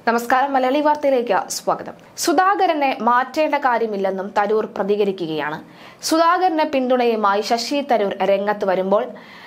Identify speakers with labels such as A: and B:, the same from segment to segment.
A: നമസ്കാരം. മലയാളി വാർത്തയിലേക്ക് സ്വാഗതം. സുധാകരനെ മാറ്റേണ്ട കാര്യമില്ലെന്നും തരൂർ പ്രതികരിക്കുകയാണ്. സുധാകരന് പിന്തുണയുമായി ശശി തരൂർ രംഗത്ത് വരുമ്പോൾ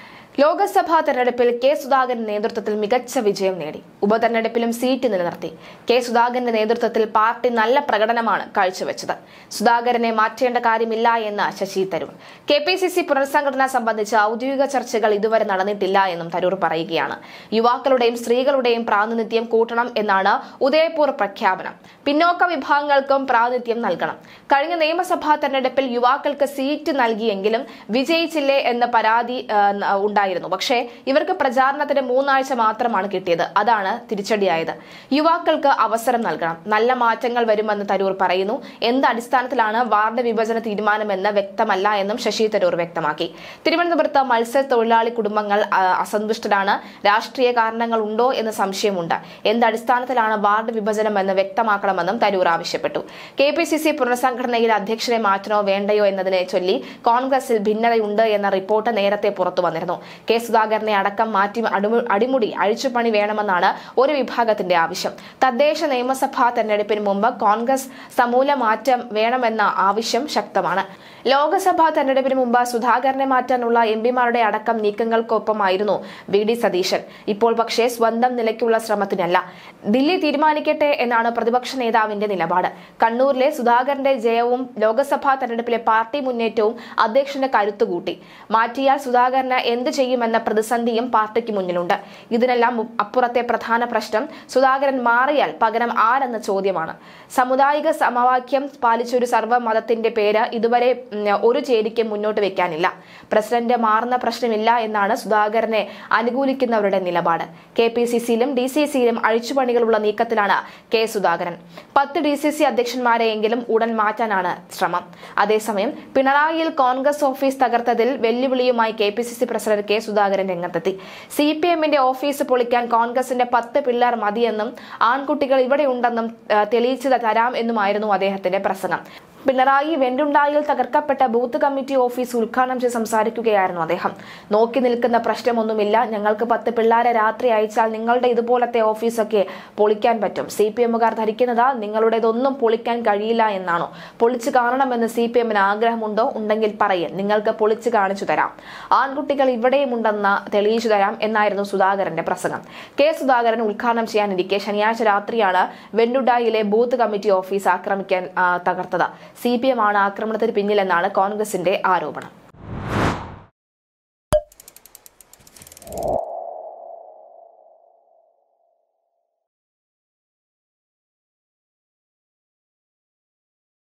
A: ലോക്സഭാ തെരഞ്ഞെടുപ്പിൽ കെ സുധാകരൻ നേതൃത്വത്തിൽ മികച്ച വിജയം നേടി. ഉപതെരഞ്ഞെടുപ്പിലും സീറ്റ് നിലനിർത്തി. കെ സുധാകരന്റെ നേതൃത്വത്തിൽ പാർട്ടി നല്ല പ്രകടനമാണ് കാഴ്ചവെച്ചത്. സുധാകരനെ മാറ്റേണ്ട കാര്യമില്ല എന്ന് ശശി തരൂർ. KPCC പുനർസംഘടന സംബന്ധിച്ച് ഔദ്യോഗിക ചർച്ചകൾ ഇതുവരെ നടന്നിട്ടില്ല എന്നും തരൂർ പറയുകയാണ്. യുവാക്കളുടെയും സ്ത്രീകളുടെയും പ്രാതിനിധ്യം കൂട്ടണം എന്നാണ് ഉദയപൂർ പ്രഖ്യാപനം. പിന്നോക്ക വിഭാഗങ്ങൾക്കും പ്രാതിനിധ്യം നൽകണം. കഴിഞ്ഞ നിയമസഭാ തെരഞ്ഞെടുപ്പിൽ യുവാക്കൾക്ക് സീറ്റ് നൽകിയെങ്കിലും വിജയിച്ചില്ലേ എന്ന പരാതി ഉണ്ടായിരുന്നു. പക്ഷേ ഇവർക്ക് പ്രചാരണത്തിന് 3 ആഴ്ച മാത്രമാണ് കിട്ടിയത്. അതാണ് തിരിച്ചടിയായത്. യുവാക്കൾക്ക് അവസരം നൽകണം. നല്ല മാറ്റങ്ങൾ വരുമെന്ന് തരൂർ പറയുന്നു. എന്ത് അടിസ്ഥാനത്തിലാണ് വാർഡ് വിഭജന തീരുമാനമെന്ന് വ്യക്തമല്ല എന്നും ശശി തരൂർ വ്യക്തമാക്കി. തിരുവനന്തപുരത്ത് മത്സ്യത്തൊഴിലാളി കുടുംബങ്ങൾ അസന്തുഷ്ടരാണ്. രാഷ്ട്രീയ കാരണങ്ങൾ ഉണ്ടോ എന്ന് സംശയമുണ്ട്. എന്ത് അടിസ്ഥാനത്തിലാണ് വാർഡ് വിഭജനം എന്ന് വ്യക്തമാക്കണമെന്നും തരൂർ ആവശ്യപ്പെട്ടു. KPCC പുനർസംഘടനയിൽ അധ്യക്ഷനെ മാറ്റണോ വേണ്ടയോ എന്നതിനെ ചൊല്ലി കോൺഗ്രസിൽ ഭിന്നതയുണ്ട് എന്ന റിപ്പോർട്ട് നേരത്തെ പുറത്തു വന്നിരുന്നു. കെ സുധാകരനെ അടക്കം മാറ്റി അടിമുടി അഴിച്ചുപണി വേണമെന്നാണ് ഒരു വിഭാഗത്തിന്റെ ആവശ്യം. തദ്ദേശ നിയമസഭാ തെരഞ്ഞെടുപ്പിന് മുമ്പ് കോൺഗ്രസ് സമൂല മാറ്റം വേണമെന്ന ആവശ്യം ശക്തമാണ്. ലോക്സഭാ തെരഞ്ഞെടുപ്പിന് മുമ്പ് സുധാകരനെ മാറ്റാനുള്ള MPമാരുടെ അടക്കം നീക്കങ്ങൾക്കൊപ്പമായിരുന്നു VD സതീശൻ. ഇപ്പോൾ പക്ഷേ സ്വന്തം നിലയ്ക്കുള്ള ശ്രമത്തിനല്ല. ദില്ലി തീരുമാനിക്കട്ടെ എന്നാണ് പ്രതിപക്ഷ നേതാവിന്റെ നിലപാട്. കണ്ണൂരിലെ സുധാകരന്റെ ജയവും ലോക്സഭാ തെരഞ്ഞെടുപ്പിലെ പാർട്ടി മുന്നേറ്റവും അധ്യക്ഷന്റെ കരുത്തുകൂട്ടി. മാറ്റിയാൽ സുധാകരന് എന്ത് ചെയ്യുമെന്ന പ്രതിസന്ധിയും പാർട്ടിക്ക് മുന്നിലുണ്ട്. ഇതിനെല്ലാം അപ്പുറത്തെ പ്രധാന പ്രശ്നം സുധാകരൻ മാറിയാൽ പകരം ആരെന്ന ചോദ്യമാണ്. സാമുദായിക സമവാക്യം പാലിച്ചൊരു സർവ്വമതത്തിന്റെ പേര് ഇതുവരെ ഒരു ചേരിക്ക് മുന്നോട്ട് വെക്കാനില്ല. പ്രസിഡന്റ് മാറുന്ന പ്രശ്നമില്ല എന്നാണ് സുധാകരനെ അനുകൂലിക്കുന്നവരുടെ നിലപാട്. KPCCയിലും DCCയിലും അഴിച്ചുപണികളുള്ള നീക്കത്തിലാണ് കെ സുധാകരൻ. 10 DCC അധ്യക്ഷന്മാരെയെങ്കിലും ഉടൻ മാറ്റാനാണ് ശ്രമം. അതേസമയം പിണറായിയിൽ കോൺഗ്രസ് ഓഫീസ് തകർത്തതിൽ വെല്ലുവിളിയുമായി KPCC പ്രസിഡന്റ് കെ സുധാകരൻ രംഗത്തെത്തി. CPMന്റെ ഓഫീസ് പൊളിക്കാൻ കോൺഗ്രസിന്റെ 10 പിള്ളേർ മതിയെന്നും ആൺകുട്ടികൾ ഇവിടെയുണ്ടെന്നും തെളിയിച്ചു തരാം എന്നുമായിരുന്നു അദ്ദേഹത്തിന്റെ പ്രസംഗം. പിണറായി വെണ്ടുണ്ടായിൽ തകർക്കപ്പെട്ട ബൂത്ത് കമ്മിറ്റി ഓഫീസ് ഉദ്ഘാടനം ചെയ്ത് സംസാരിക്കുകയായിരുന്നു അദ്ദേഹം. നോക്കി നിൽക്കുന്ന പ്രശ്നമൊന്നുമില്ല. ഞങ്ങൾക്ക് 10 പിള്ളേരെ രാത്രി അയച്ചാൽ നിങ്ങളുടെ ഇതുപോലത്തെ ഓഫീസൊക്കെ പൊളിക്കാൻ പറ്റും. CPMകാർ ധരിക്കുന്നത് നിങ്ങളുടേതൊന്നും പൊളിക്കാൻ കഴിയില്ല എന്നാണോ? പൊളിച്ചു കാണണമെന്ന് CPMന് ആഗ്രഹമുണ്ടോ? ഉണ്ടെങ്കിൽ പറയൽ, നിങ്ങൾക്ക് പൊളിച്ചു കാണിച്ചു തരാം. ആൺകുട്ടികൾ ഇവിടെയുമുണ്ടെന്ന് തെളിയിച്ചു തരാം എന്നായിരുന്നു സുധാകരന്റെ പ്രസംഗം. കെ സുധാകരൻ ഉദ്ഘാടനം ചെയ്യാനിരിക്കെ ശനിയാഴ്ച രാത്രിയാണ് വെണ്ടുണ്ടായിലെ ബൂത്ത് കമ്മിറ്റി ഓഫീസ് ആക്രമിക്കാൻ തകർത്തത്. CPM ആണ് ആക്രമണത്തിന് പിന്നിലെന്നാണ് കോൺഗ്രസിന്റെ ആരോപണം.